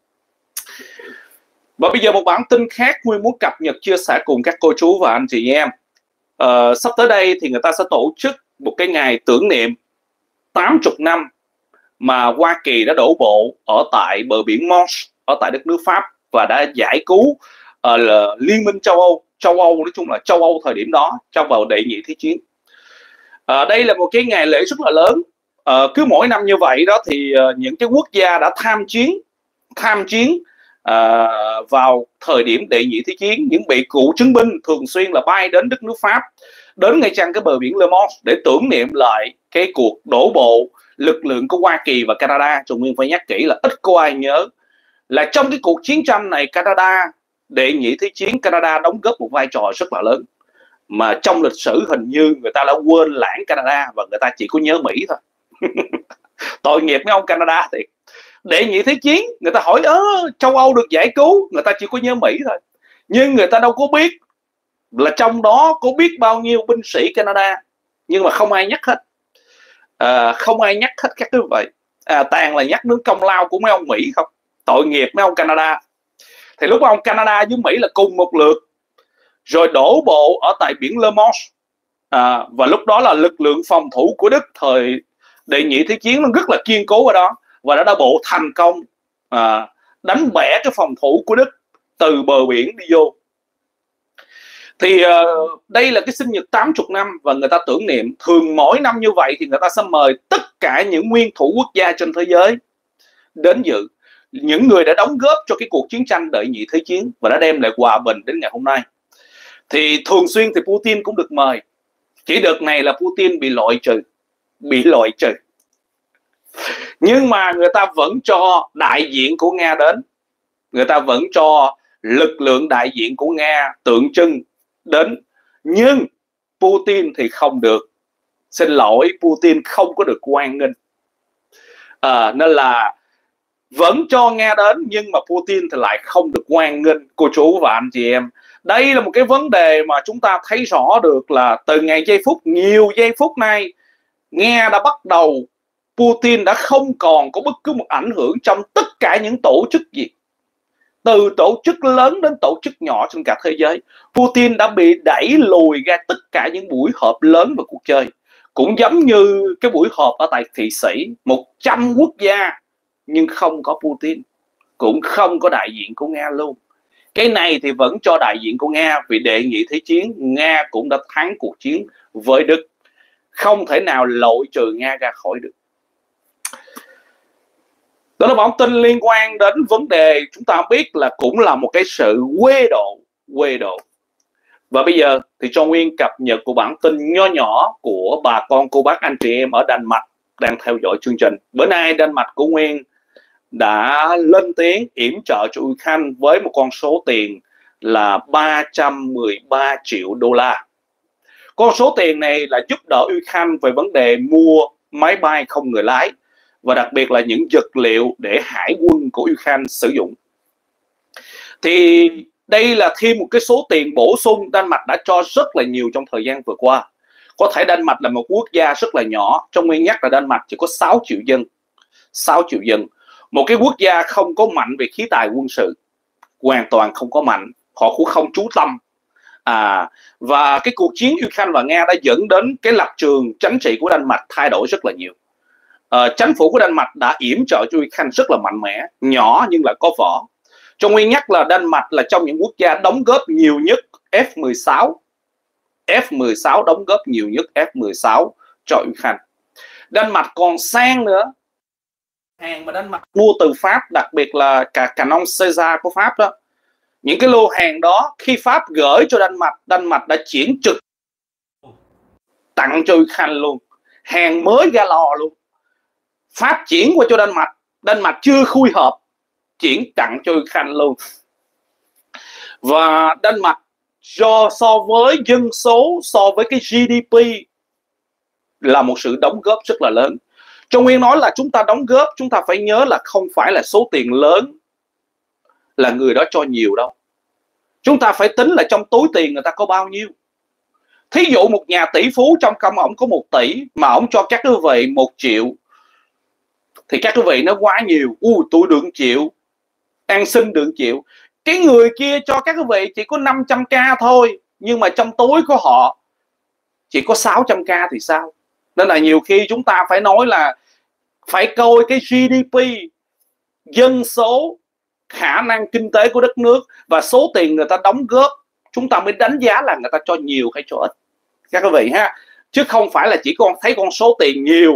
Và bây giờ một bản tin khác Nguyên muốn cập nhật chia sẻ cùng các cô chú và anh chị em. Uh, sắp tới đây thì người ta sẽ tổ chức một cái ngày tưởng niệm tám mươi năm mà Hoa Kỳ đã đổ bộ ở tại bờ biển Manche, ở tại đất nước Pháp, và đã giải cứu uh, là Liên minh châu Âu, châu Âu nói chung là châu Âu thời điểm đó trong vào đệ nhị thế chiến. Uh, đây là một cái ngày lễ rất là lớn uh, cứ mỗi năm như vậy đó thì uh, những cái quốc gia đã tham chiến tham chiến uh, vào thời điểm đệ nhị thế chiến, những vị cựu chiến binh thường xuyên là bay đến đất nước Pháp, đến ngay chăng cái bờ biển Le Mans để tưởng niệm lại cái cuộc đổ bộ lực lượng của Hoa Kỳ và Canada. Trung Nguyên phải nhắc kỹ là ít có ai nhớ là trong cái cuộc chiến tranh này, Canada, đệ nhị thế chiến, Canada đóng góp một vai trò rất là lớn, mà trong lịch sử hình như người ta đã quên lãng Canada và người ta chỉ có nhớ Mỹ thôi. Tội nghiệp mấy ông Canada thì đệ nhị thế chiến người ta hỏi ớ châu Âu được giải cứu, người ta chỉ có nhớ Mỹ thôi, nhưng người ta đâu có biết là trong đó có biết bao nhiêu binh sĩ Canada, nhưng mà không ai nhắc hết. À, không ai nhắc hết các quý vị, à, toàn là nhắc đến công lao của mấy ông Mỹ không. Tội nghiệp mấy ông Canada. Thì lúc ông Canada với Mỹ là cùng một lượt rồi đổ bộ ở tại biển Le Mans, à, và lúc đó là lực lượng phòng thủ của Đức thời đệ nhị thế chiến nó rất là kiên cố ở đó, và đã đổ bộ thành công, à, đánh bẻ cái phòng thủ của Đức từ bờ biển đi vô. Thì uh, đây là cái sinh nhật tám mươi năm và người ta tưởng niệm. Thường mỗi năm như vậy thì người ta sẽ mời tất cả những nguyên thủ quốc gia trên thế giới đến dự, những người đã đóng góp cho cái cuộc chiến tranh đệ nhị thế chiến và đã đem lại hòa bình đến ngày hôm nay. Thì thường xuyên thì Putin cũng được mời, chỉ đợt này là Putin bị loại trừ bị loại trừ nhưng mà người ta vẫn cho đại diện của Nga đến, người ta vẫn cho lực lượng đại diện của Nga tượng trưng đến, nhưng Putin thì không được. Xin lỗi, Putin không có được hoan nghênh, à, nên là vẫn cho Nga đến nhưng mà Putin thì lại không được hoan nghênh. Cô chú và anh chị em, đây là một cái vấn đề mà chúng ta thấy rõ được là từ ngày giây phút, nhiều giây phút nay, Nga đã bắt đầu, Putin đã không còn có bất cứ một ảnh hưởng trong tất cả những tổ chức gì, từ tổ chức lớn đến tổ chức nhỏ trên cả thế giới. Putin đã bị đẩy lùi ra tất cả những buổi họp lớn và cuộc chơi. Cũng giống như cái buổi họp ở tại Thụy Sĩ, một trăm quốc gia nhưng không có Putin, cũng không có đại diện của Nga luôn. Cái này thì vẫn cho đại diện của Nga, vì đệ nhị thế chiến Nga cũng đã thắng cuộc chiến với Đức, không thể nào loại trừ Nga ra khỏi được. Đó là bản tin liên quan đến vấn đề chúng ta biết là cũng là một cái sự quê độ quê độ. Và bây giờ thì cho Nguyên cập nhật của bản tin nho nhỏ của bà con cô bác anh chị em ở Đan Mạch đang theo dõi chương trình. Bữa nay Đan Mạch của Nguyên đã lên tiếng yểm trợ cho Ukraine với một con số tiền là ba trăm mười ba triệu đô la. Con số tiền này là giúp đỡ Ukraine về vấn đề mua máy bay không người lái, và đặc biệt là những vật liệu để hải quân của Ukraine sử dụng. Thì đây là thêm một cái số tiền bổ sung Đan Mạch đã cho rất là nhiều trong thời gian vừa qua. Có thể Đan Mạch là một quốc gia rất là nhỏ, trong nguyên nhắc là Đan Mạch chỉ có sáu triệu dân. sáu triệu dân. Một cái quốc gia không có mạnh về khí tài quân sự, hoàn toàn không có mạnh, họ cũng không chú tâm. À, và cái cuộc chiến Ukraine và Nga đã dẫn đến cái lập trường chính trị của Đan Mạch thay đổi rất là nhiều. À, chính phủ của Đan Mạch đã yểm trợ cho Ukraine rất là mạnh mẽ, nhỏ nhưng là có vỏ. Trong nguyên nhắc là Đan Mạch là trong những quốc gia đóng góp nhiều nhất F mười sáu. F mười sáu đóng góp nhiều nhất F mười sáu cho Ukraine. Đan Mạch còn sang nữa. Hàng mà Đan Mạch mua từ Pháp, đặc biệt là cả Canon Caesar của Pháp đó, những cái lô hàng đó khi Pháp gửi cho Đan Mạch, Đan Mạch đã chuyển trực tặng cho Ukraine luôn, hàng mới ra lò luôn. Pháp chuyển qua cho Đan Mạch, Đan Mạch chưa khui hộp, chuyển tặng cho Ukraine luôn. Và Đan Mạch do so với dân số, so với cái G D P là một sự đóng góp rất là lớn. Trong Nguyên nói là chúng ta đóng góp, chúng ta phải nhớ là không phải là số tiền lớn là người đó cho nhiều đâu. Chúng ta phải tính là trong túi tiền người ta có bao nhiêu. Thí dụ một nhà tỷ phú trong công ổng có một tỷ mà ổng cho các quý vị một triệu, thì các quý vị nó quá nhiều. Ui, tôi được triệu, an sinh được triệu. Cái người kia cho các quý vị chỉ có năm trăm k thôi, nhưng mà trong túi của họ chỉ có sáu trăm k thì sao? Nên là nhiều khi chúng ta phải nói là phải coi cái G D P, dân số, khả năng kinh tế của đất nước và số tiền người ta đóng góp, chúng ta mới đánh giá là người ta cho nhiều hay cho ít các quý vị ha. Chứ không phải là chỉ con thấy con số tiền nhiều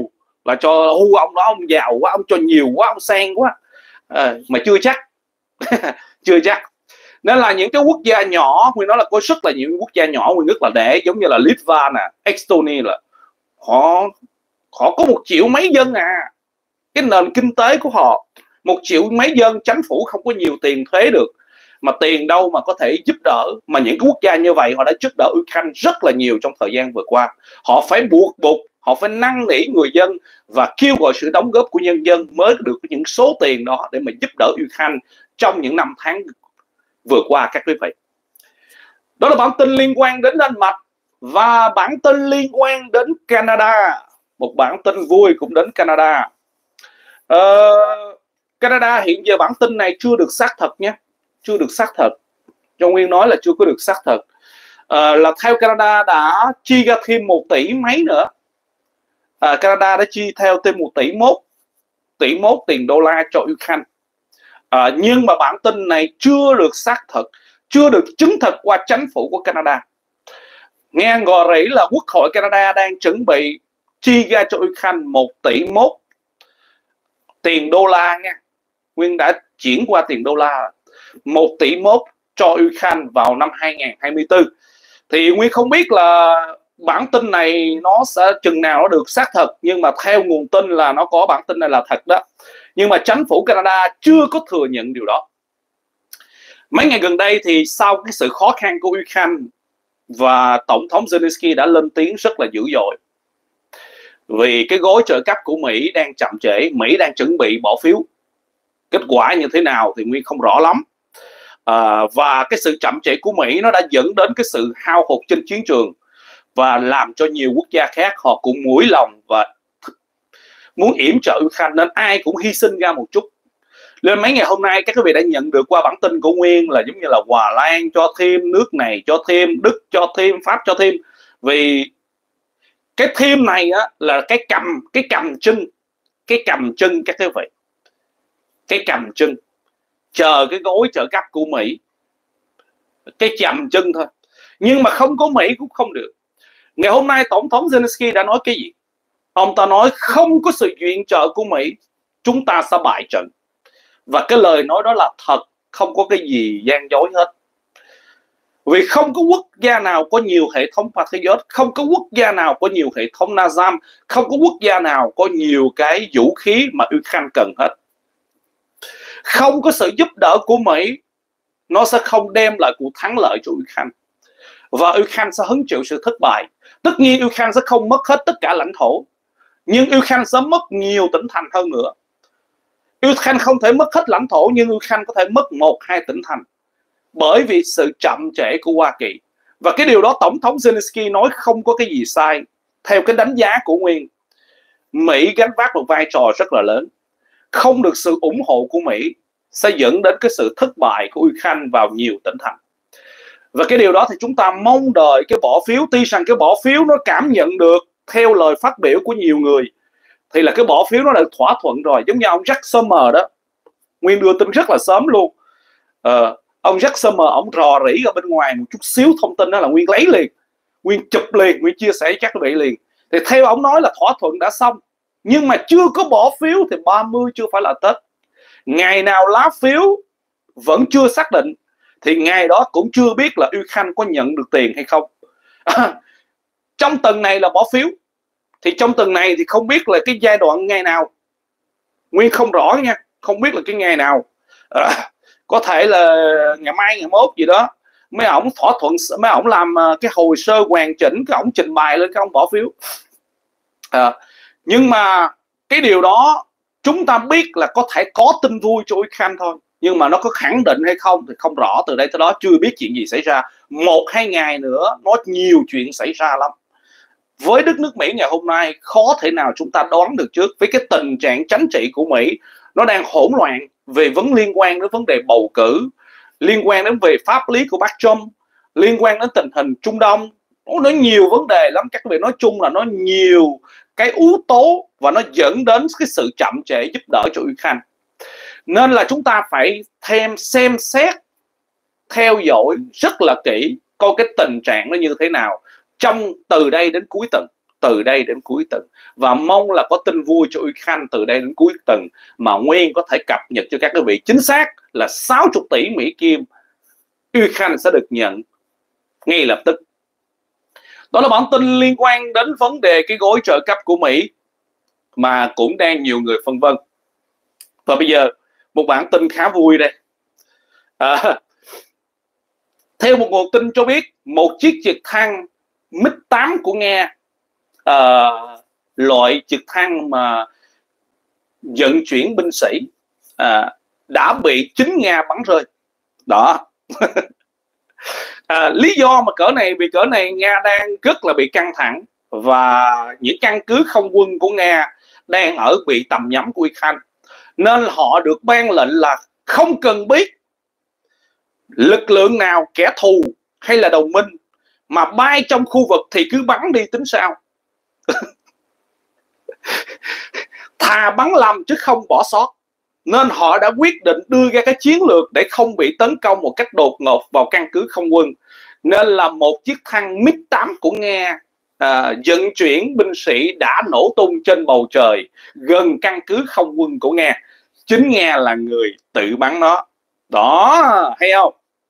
là cho u ông đó ông giàu quá, ông cho nhiều quá, ông sang quá, à, mà chưa chắc. Chưa chắc. Nên là những cái quốc gia nhỏ, Nguyên nói là có rất là những quốc gia nhỏ Nguyên rất là để, giống như là Litva nè, Estonia, là họ họ có một triệu mấy dân à, cái nền kinh tế của họ một triệu mấy dân, chính phủ không có nhiều tiền thuế được, mà tiền đâu mà có thể giúp đỡ. Mà những cái quốc gia như vậy họ đã giúp đỡ Ukraine rất là nhiều trong thời gian vừa qua. Họ phải buộc buộc, họ phải năn nỉ người dân và kêu gọi sự đóng góp của nhân dân mới được những số tiền đó để mà giúp đỡ Ukraine trong những năm tháng vừa qua các quý vị. Đó là bản tin liên quan đến Đan Mạch. Và bản tin liên quan đến Canada, một bản tin vui cũng đến Canada. ờ, Canada hiện giờ bản tin này chưa được xác thực nhé, chưa được xác thực. Cho Nguyên nói là chưa có được xác thực. ờ, là theo Canada đã chi ra thêm một tỷ mấy nữa. à, Canada đã chi theo thêm một tỷ mốt tỷ mốt tiền đô la cho Ukraine. À, nhưng mà bản tin này chưa được xác thực, chưa được chứng thực qua chính phủ của Canada. Nghe gò rỉ là Quốc hội Canada đang chuẩn bị chi ra cho Ukraine một tỷ mốt tiền đô la nha. Nguyên đã chuyển qua tiền đô la, một tỷ mốt cho Ukraine vào năm hai nghìn không trăm hai mươi tư. Thì Nguyên không biết là bản tin này nó sẽ chừng nào nó được xác thực, nhưng mà theo nguồn tin là nó có bản tin này là thật đó. Nhưng mà chính phủ Canada chưa có thừa nhận điều đó. Mấy ngày gần đây thì sau cái sự khó khăn của Ukraine, và Tổng thống Zelensky đã lên tiếng rất là dữ dội vì cái gói trợ cấp của Mỹ đang chậm trễ. Mỹ đang chuẩn bị bỏ phiếu, kết quả như thế nào thì Nguyên không rõ lắm. à, Và cái sự chậm trễ của Mỹ nó đã dẫn đến cái sự hao hụt trên chiến trường, và làm cho nhiều quốc gia khác họ cũng mũi lòng và muốn yểm trợ Ukraine, nên ai cũng hy sinh ra một chút. Nên mấy ngày hôm nay các quý vị đã nhận được qua bản tin của Nguyên là giống như là Hòa Lan cho thêm, nước này cho thêm, Đức cho thêm, Pháp cho thêm. Vì cái thêm này á, là cái cầm cái cầm chân cái cầm chân các quý vị, cái cầm chân chờ cái gói trợ cấp của Mỹ, cái chầm chân thôi. Nhưng mà không có Mỹ cũng không được. Ngày hôm nay Tổng thống Zelensky đã nói cái gì? Ông ta nói không có sự viện trợ của Mỹ, chúng ta sẽ bại trận. Và cái lời nói đó là thật, không có cái gì gian dối hết. Vì không có quốc gia nào có nhiều hệ thống Patriot, không có quốc gia nào có nhiều hệ thống NASAM, không có quốc gia nào có nhiều cái vũ khí mà Ukraine cần hết. Không có sự giúp đỡ của Mỹ, nó sẽ không đem lại cuộc thắng lợi cho Ukraine. Và Ukraine sẽ hứng chịu sự thất bại. Tất nhiên Ukraine sẽ không mất hết tất cả lãnh thổ, nhưng Ukraine sẽ mất nhiều tỉnh thành hơn nữa. Ukraine không thể mất hết lãnh thổ, nhưng Ukraine có thể mất một hai tỉnh thành bởi vì sự chậm trễ của Hoa Kỳ. Và cái điều đó Tổng thống Zelensky nói không có cái gì sai. Theo cái đánh giá của Nguyên, Mỹ gánh vác một vai trò rất là lớn. Không được sự ủng hộ của Mỹ sẽ dẫn đến cái sự thất bại của Ukraine vào nhiều tỉnh thành. Và cái điều đó thì chúng ta mong đợi cái bỏ phiếu. Tuy rằng cái bỏ phiếu nó cảm nhận được theo lời phát biểu của nhiều người thì là cái bỏ phiếu nó đã thỏa thuận rồi. Giống như ông Jack Summer đó, Nguyên đưa tin rất là sớm luôn. ờ, Ông Jack Summer ông rò rỉ ở bên ngoài một chút xíu thông tin đó là Nguyên lấy liền, Nguyên chụp liền, Nguyên chia sẻ chắc quý vị liền. Thì theo ông nói là thỏa thuận đã xong, nhưng mà chưa có bỏ phiếu thì ba mươi chưa phải là Tết. Ngày nào lá phiếu vẫn chưa xác định thì ngày đó cũng chưa biết là Ukraine có nhận được tiền hay không. à, Trong tuần này là bỏ phiếu, thì trong tuần này thì không biết là cái giai đoạn ngày nào, Nguyên không rõ nha, không biết là cái ngày nào. à, Có thể là ngày mai, ngày mốt gì đó mấy ổng thỏa thuận, mấy ổng làm cái hồ sơ hoàn chỉnh, cái ổng trình bày lên, cái ổng bỏ phiếu. à, Nhưng mà cái điều đó chúng ta biết là có thể có tin vui cho Ukraine thôi, nhưng mà nó có khẳng định hay không thì không rõ. Từ đây tới đó chưa biết chuyện gì xảy ra. Một hai ngày nữa nó nhiều chuyện xảy ra lắm. Với đất nước Mỹ ngày hôm nay khó thể nào chúng ta đoán được trước, với cái tình trạng chính trị của Mỹ nó đang hỗn loạn về vấn liên quan đến vấn đề bầu cử, liên quan đến về pháp lý của bác Trump, liên quan đến tình hình Trung Đông. Nó nhiều vấn đề lắm các vị. Nói chung là nó nhiều cái yếu tố và nó dẫn đến cái sự chậm trễ giúp đỡ cho Ukraine. Nên là chúng ta phải thêm xem xét, theo dõi rất là kỹ coi cái tình trạng nó như thế nào trong từ đây đến cuối tuần từ đây đến cuối tuần, và mong là có tin vui cho Uy Khanh từ đây đến cuối tuần, mà Nguyên có thể cập nhật cho các quý vị chính xác là sáu mươi tỷ Mỹ Kim Uy Khanh sẽ được nhận ngay lập tức. Đó là bản tin liên quan đến vấn đề cái gói trợ cấp của Mỹ mà cũng đang nhiều người phân vân. Và bây giờ một bản tin khá vui đây. À, theo một nguồn tin cho biết, một chiếc trực thăng MiG tám của Nga, à, loại trực thăng mà vận chuyển binh sĩ, à, đã bị chính Nga bắn rơi. Đó. À, lý do mà cỡ này vì cỡ này Nga đang rất là bị căng thẳng, và những căn cứ không quân của Nga đang ở bị tầm nhắm của Ukraine, nên họ được ban lệnh là không cần biết lực lượng nào, kẻ thù hay là đồng minh, mà bay trong khu vực thì cứ bắn đi tính sao. Thà bắn lầm chứ không bỏ sót. Nên họ đã quyết định đưa ra cái chiến lược để không bị tấn công một cách đột ngột vào căn cứ không quân. Nên là một chiếc thăng MiG tám của Nga à, vận chuyển binh sĩ đã nổ tung trên bầu trời gần căn cứ không quân của Nga. Chính Nga là người tự bắn nó. Đó, hay không?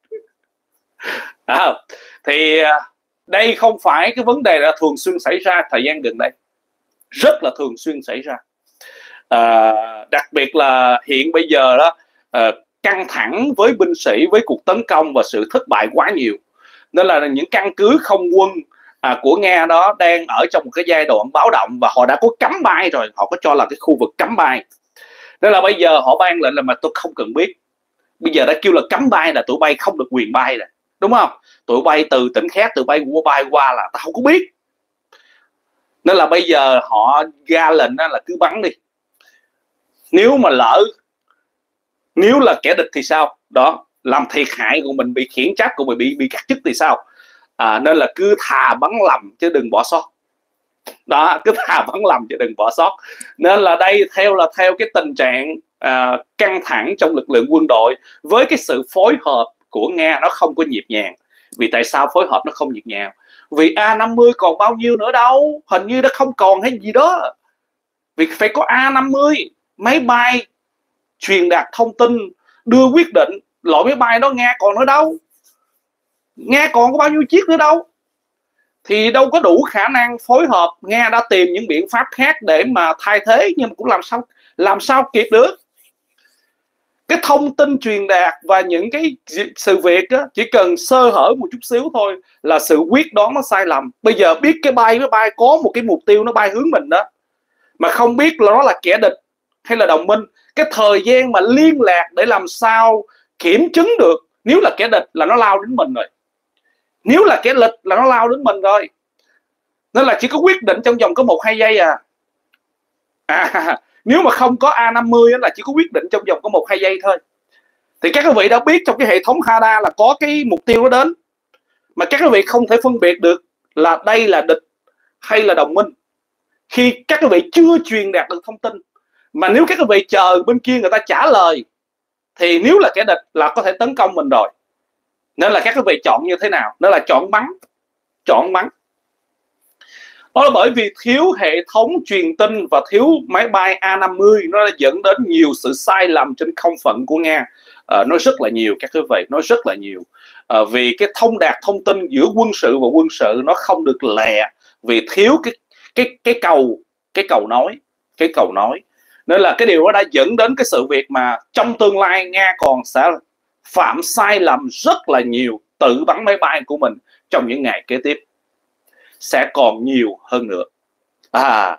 À, thì đây không phải cái vấn đề là thường xuyên xảy ra thời gian gần đây, rất là thường xuyên xảy ra. À, đặc biệt là hiện bây giờ đó, à, căng thẳng với binh sĩ, với cuộc tấn công và sự thất bại quá nhiều, nên là những căn cứ không quân à, của Nga đó đang ở trong một cái giai đoạn báo động, và họ đã có cấm bay rồi, họ có cho là cái khu vực cấm bay. Nên là bây giờ họ ban lệnh là mà tôi không cần biết. Bây giờ đã kêu là cấm bay là tụi bay không được quyền bay rồi, đúng không? Tụi bay từ tỉnh khác tụi bay qua bay qua là tao không có biết. Nên là bây giờ họ ra lệnh là cứ bắn đi. Nếu mà lỡ nếu là kẻ địch thì sao? Đó, làm thiệt hại của mình, bị khiển trách của mình, bị bị cắt chức thì sao? À, nên là cứ thà bắn lầm chứ đừng bỏ sót. Đó, cứ thà bắn lầm chứ đừng bỏ sót. Nên là đây theo là theo cái tình trạng à, căng thẳng trong lực lượng quân đội, với cái sự phối hợp của Nga nó không có nhịp nhàng. Vì tại sao phối hợp nó không nhịp nhàng? Vì A năm mươi còn bao nhiêu nữa đâu, hình như nó không còn hay gì đó. Vì phải có A năm mươi, máy bay truyền đạt thông tin, đưa quyết định. Loại máy bay đó Nga còn ở đâu? Nga còn có bao nhiêu chiếc nữa đâu? Thì đâu có đủ khả năng phối hợp. Nga đã tìm những biện pháp khác để mà thay thế, nhưng mà cũng làm sao làm sao kịp được. Cái thông tin truyền đạt và những cái sự việc đó, chỉ cần sơ hở một chút xíu thôi là sự quyết đoán nó sai lầm. Bây giờ biết cái bay máy bay có một cái mục tiêu nó bay hướng mình đó, mà không biết là nó là kẻ địch hay là đồng minh, cái thời gian mà liên lạc để làm sao kiểm chứng được, nếu là kẻ địch là nó lao đến mình rồi, nếu là kẻ địch là nó lao đến mình rồi. Nên là chỉ có quyết định trong vòng có một hai giây à. À, nếu mà không có A năm mươi là chỉ có quyết định trong vòng có một hai giây thôi. Thì các quý vị đã biết trong cái hệ thống radar là có cái mục tiêu nó đến, mà các quý vị không thể phân biệt được là đây là địch hay là đồng minh khi các quý vị chưa truyền đạt được thông tin. Mà nếu các quý vị chờ bên kia người ta trả lời, thì nếu là kẻ địch là có thể tấn công mình rồi. Nên là các quý vị chọn như thế nào? Nên là chọn bắn. Chọn bắn. Đó là bởi vì thiếu hệ thống truyền tin và thiếu máy bay A năm mươi, nó đã dẫn đến nhiều sự sai lầm trên không phận của Nga. À, nó rất là nhiều các quý vị, nó rất là nhiều. À, vì cái thông đạt thông tin giữa quân sự và quân sự nó không được lẹ, vì thiếu cái cái cái cầu cái cầu nói, cái cầu nói. Nên là cái điều đó đã dẫn đến cái sự việc mà trong tương lai Nga còn sẽ phạm sai lầm rất là nhiều, tự bắn máy bay của mình trong những ngày kế tiếp sẽ còn nhiều hơn nữa. À,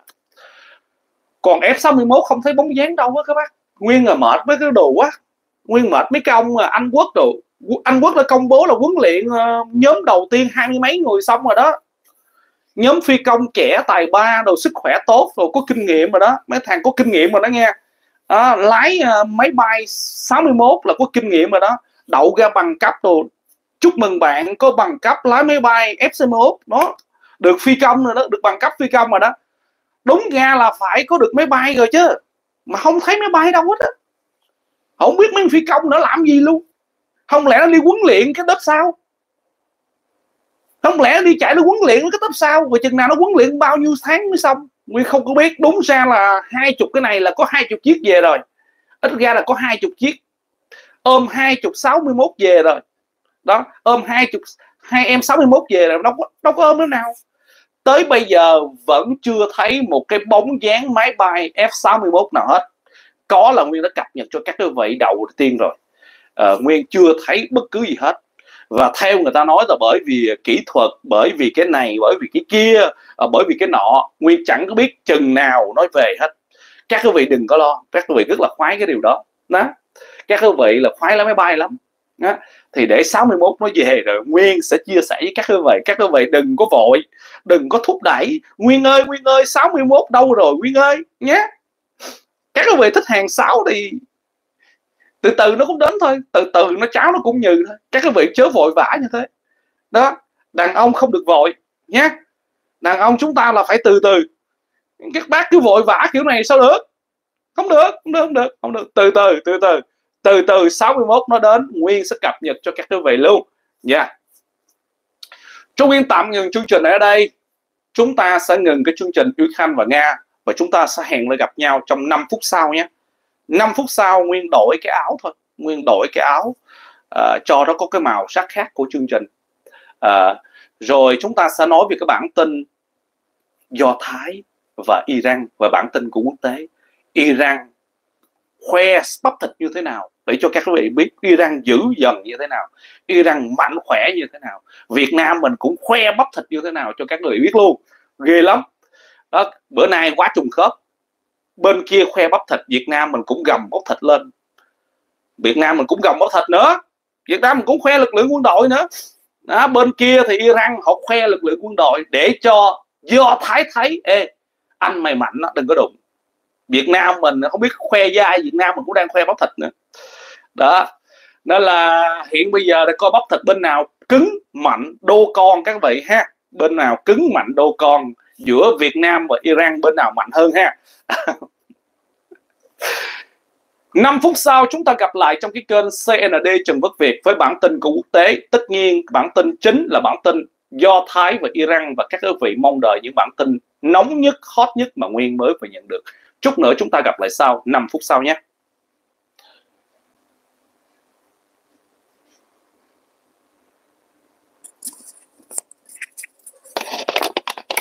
còn F sáu mươi mốt không thấy bóng dáng đâu á các bác. Nguyên là mệt mấy cái đồ quá, Nguyên mệt mấy cái ông Anh Quốc đồ. Anh Quốc đã công bố là huấn luyện uh, nhóm đầu tiên hai mươi mấy người xong rồi đó. Nhóm phi công trẻ tài ba, đồ sức khỏe tốt, đồ có kinh nghiệm rồi đó. Mấy thằng có kinh nghiệm rồi đó nghe. À, lái uh, máy bay sáu mươi mốt là có kinh nghiệm rồi đó. Đậu ra bằng cấp đồ. Chúc mừng bạn có bằng cấp lái máy bay F sáu mươi mốt đó. Được phi công rồi đó, được bằng cấp phi công rồi đó. Đúng ra là phải có được máy bay rồi chứ, mà không thấy máy bay đâu hết á. Không biết mấy phi công nữa làm gì luôn. Không lẽ nó đi huấn luyện cái đất sao? Không lẽ đi chạy nó huấn luyện nó cái tấp sao, và chừng nào nó huấn luyện bao nhiêu tháng mới xong? Nguyên không có biết. Đúng ra là hai chục cái này là có hai chục chiếc về rồi, ít ra là có hai chục chiếc, ôm hai chục sáu mươi mốt về rồi đó, ôm hai chục hai em sáu mươi mốt về rồi, đâu có đâu có ôm nữa nào. Tới bây giờ vẫn chưa thấy một cái bóng dáng máy bay F sáu mươi mốt nào hết. Có là Nguyên đã cập nhật cho các quý vị đầu tiên rồi, à, Nguyên chưa thấy bất cứ gì hết. Và theo người ta nói là bởi vì kỹ thuật, bởi vì cái này, bởi vì cái kia, à, bởi vì cái nọ, Nguyên chẳng có biết chừng nào nói về hết. Các quý vị đừng có lo, các quý vị rất là khoái cái điều đó đó. Các quý vị là khoái lái máy bay lắm đó. Thì để sáu mươi mốt nó về rồi Nguyên sẽ chia sẻ với các quý vị. Các quý vị đừng có vội, đừng có thúc đẩy. Nguyên ơi, Nguyên ơi, sáu mươi mốt đâu rồi Nguyên ơi nhé. Các quý vị thích hàng sáu thì từ từ nó cũng đến thôi, từ từ nó cháo nó cũng nhừ thôi. Các quý vị chớ vội vã như thế đó. Đàn ông không được vội nhé. Đàn ông chúng ta là phải từ từ. Các bác cứ vội vã kiểu này sao được? Không được, không được, không được, không được. Từ từ, từ từ, từ từ sáu mươi mốt nó đến, Nguyên sẽ cập nhật cho các quý vị luôn nha. Yeah. Chúng Nguyên tạm ngừng chương trình ở đây. Chúng ta sẽ ngừng cái chương trình Ukraine và Nga, và chúng ta sẽ hẹn lại gặp nhau trong năm phút sau nhé. năm phút sau Nguyên đổi cái áo thôi, Nguyên đổi cái áo uh, cho nó có cái màu sắc khác của chương trình. Uh, rồi chúng ta sẽ nói về cái bản tin Do Thái và Iran, và bản tin của quốc tế. Iran khoe bắp thịt như thế nào để cho các quý vị biết Iran dữ dần như thế nào, Iran mạnh khỏe như thế nào. Việt Nam mình cũng khoe bắp thịt như thế nào cho các quý vị biết luôn. Ghê lắm đó. Bữa nay quá trùng khớp, bên kia khoe bắp thịt, Việt Nam mình cũng gầm bắp thịt lên. Việt Nam mình cũng gầm bắp thịt nữa, Việt Nam mình cũng khoe lực lượng quân đội nữa đó. Bên kia thì Iran họ khoe lực lượng quân đội để cho Do Thái thấy, ê anh mày mạnh đó, đừng có đụng. Việt Nam mình không biết khoe với ai, Việt Nam mình cũng đang khoe bắp thịt nữa đó. Nên là hiện bây giờ để coi bắp thịt bên nào cứng mạnh đô con các vị ha. Bên nào cứng mạnh đô con, giữa Việt Nam và Iran bên nào mạnh hơn ha. năm phút sau chúng ta gặp lại trong cái kênh xê en đê Trần Quốc Việt với bản tin của quốc tế. Tất nhiên bản tin chính là bản tin Do Thái và Iran, và các quý vị mong đợi những bản tin nóng nhất, hot nhất mà Nguyên mới vừa nhận được. Chút nữa chúng ta gặp lại sau năm phút sau nhé.